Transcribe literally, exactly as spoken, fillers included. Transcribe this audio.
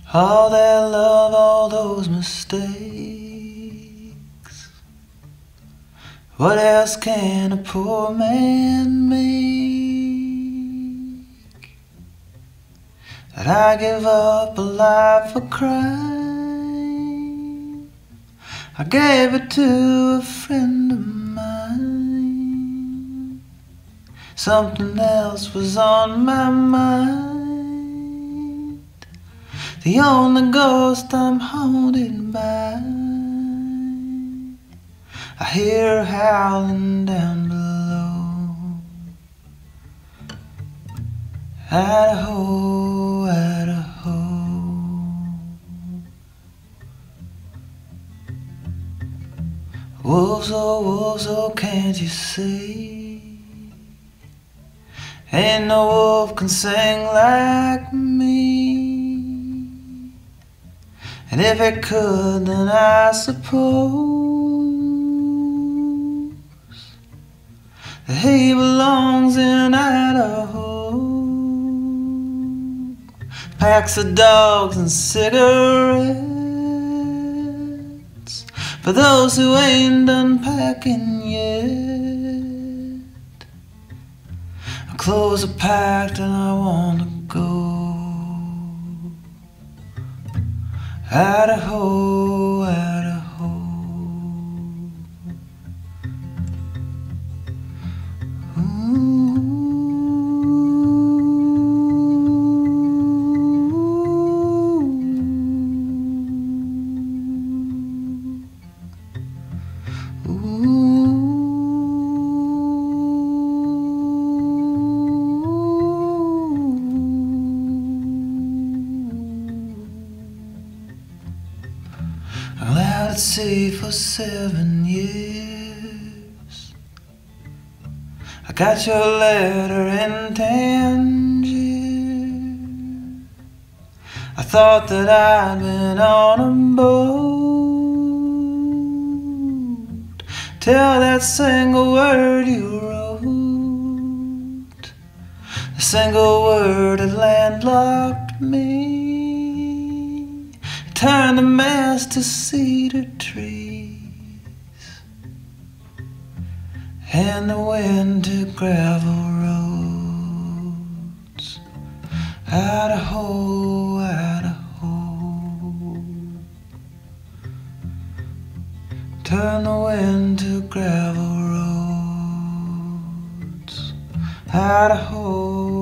All that love, all those mistakes. What else can a poor man make? That I give up a life for crime. I gave it to a friend of mine. Something else was on my mind. The only ghost I'm haunted by. I hear her howling down below. Idaho, Idaho. Wolves, oh wolves, oh can't you see? Ain't no wolf can sing like me. And if it could, then I suppose that he belongs in Idaho. Packs of dogs and cigarettes for those who ain't done packing yet. Our clothes are packed and I want to go. Idaho, Idaho. Ooh. Ooh. I'm out at sea for seven years. I got your letter in Tangier. I thought that I'd been on a boat till that single word you wrote, the single word that landlocked me. Turn the mast to cedar trees and the wind to gravel roads. Idaho, Idaho. Turn the wind to gravel roads. Idaho.